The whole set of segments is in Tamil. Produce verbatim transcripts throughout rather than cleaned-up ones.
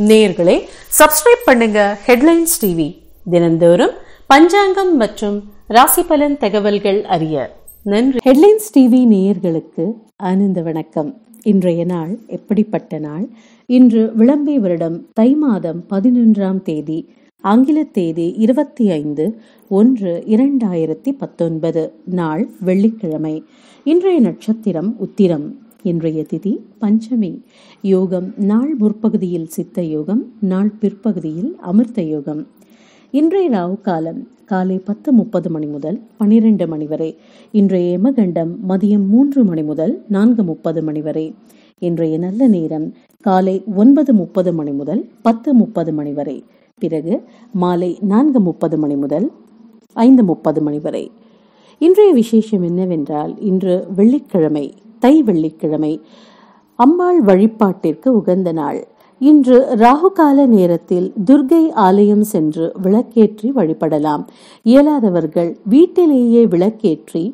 நேயர்களே, சப்ஸ்கிரைப் பண்ணுங்க ஹெட்லைன்ஸ் டிவி. தினந்தோறும் பஞ்சாங்கம் மற்றும் ராசி பலன் தகவல்கள் அறிய நன்றி. ஹெட்லைன்ஸ் டிவி நேயர்களுக்கு ஆனந்த வணக்கம். இன்றைய நாள் எப்படிப்பட்ட நாள்? இன்று விளம்பை வருடம் தை மாதம் பதினொன்றாம் தேதி, ஆங்கில தேதி இருபத்தி ஐந்து ஒன்று இரண்டாயிரத்தி பத்தொன்பது. நாள் வெள்ளிக்கிழமை. இன்றைய நட்சத்திரம் உத்திரம். இன்றைய திதி பஞ்சமி. யோகம் நாள் முற்பகுதியில் சித்த யோகம், நாள் பிற்பகுதியில் அமிர்த யோகம். இன்றைய ராவு காலம் காலை பத்து முப்பது மணி முதல் பனிரெண்டு மணி வரை. இன்றைய யமகண்டம் மதியம் மூன்று மணி முதல் நான்கு முப்பது மணி வரை. இன்றைய நல்ல நேரம் காலை ஒன்பது முப்பது மணி முதல் பத்து முப்பது மணி வரை. பிறகு மாலை நான்கு முப்பது மணி முதல் ஐந்து முப்பது மணி வரை. இன்றைய விசேஷம் என்னவென்றால், இன்று வெள்ளிக்கிழமை, தை வெள்ளிக்கிழமை, அம்பாள் வழிபாட்டிற்கு உகந்த நாள். இன்று ராகுகால நேரத்தில் துர்க்கை ஆலயம் சென்று விளக்கேற்றி வழிபடலாம். இயலாதவர்கள் வீட்டிலேயே விளக்கேற்றி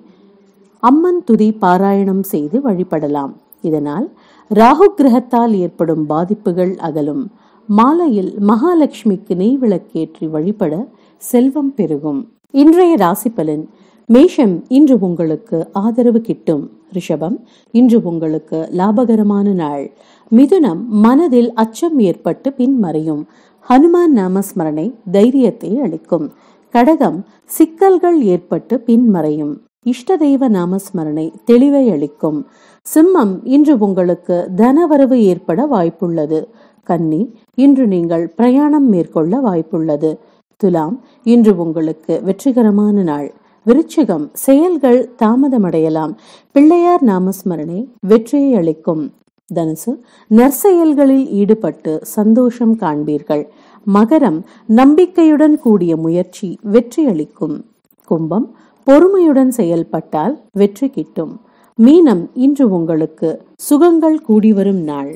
அம்மன் துதி பாராயணம் செய்து வழிபடலாம். இதனால் ராகு கிரகத்தால் ஏற்படும் பாதிப்புகள் அகலும். மாலையில் மகாலட்சுமிக்கு நெய் விளக்கேற்றி வழிபட செல்வம் பெருகும். இன்றைய ராசி பலன். மேஷம், இன்று உங்களுக்கு ஆதரவு கிட்டும். ரிஷபம், இன்று உங்களுக்கு லாபகரமான நாள். மிதுனம், மனதில் அச்சம் ஏற்பட்டு பின்மறையும். ஹனுமான் நாமஸ்மரணை தைரியத்தை அளிக்கும். கடகம், சிக்கல்கள் ஏற்பட்டு பின்மறையும். இஷ்ட தெய்வ நாமஸ்மரணை தெளிவை அளிக்கும். சிம்மம், இன்று உங்களுக்கு தனவரவு ஏற்பட வாய்ப்புள்ளது. கன்னி, இன்று நீங்கள் பிரயாணம் மேற்கொள்ள வாய்ப்புள்ளது. துலாம், இன்று உங்களுக்கு வெற்றிகரமான நாள். விருச்சிகம், செயல்கள் தாமதமடையலாம். பிள்ளையார் நாமஸ்மரணை வெற்றியை அளிக்கும். தனுசு, நற்செயல்களில் ஈடுபட்டு சந்தோஷம் காண்பீர்கள். மகரம், நம்பிக்கையுடன் கூடிய முயற்சி வெற்றி அளிக்கும். கும்பம், பொறுமையுடன் செயல்பட்டால் வெற்றி கிட்டும். மீனம், இன்று உங்களுக்கு சுகங்கள் கூடி வரும் நாள்.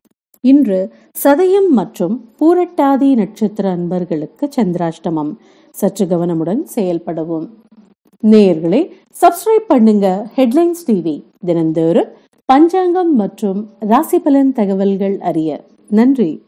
இன்று சதயம் மற்றும் பூரட்டாதி நட்சத்திர அன்பர்களுக்கு சந்திராஷ்டமம். சற்று கவனமுடன் செயல்படவும். நேயர்களே, சப்ஸ்கிரைப் பண்ணுங்க ஹெட்லைன்ஸ் டிவி. தினந்தோறும் பஞ்சாங்கம் மற்றும் ராசி பலன் தகவல்கள் அறிய நன்றி.